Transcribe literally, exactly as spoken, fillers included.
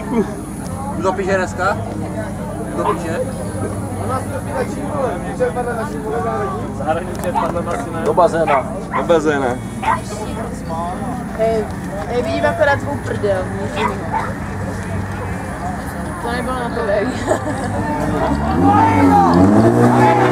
Kdo píše dneska? Kdo píše? Do bazéna. Do bazéna. Hej, hej, vidím akorát tvou prdel, nic jiného. To nebylo na to,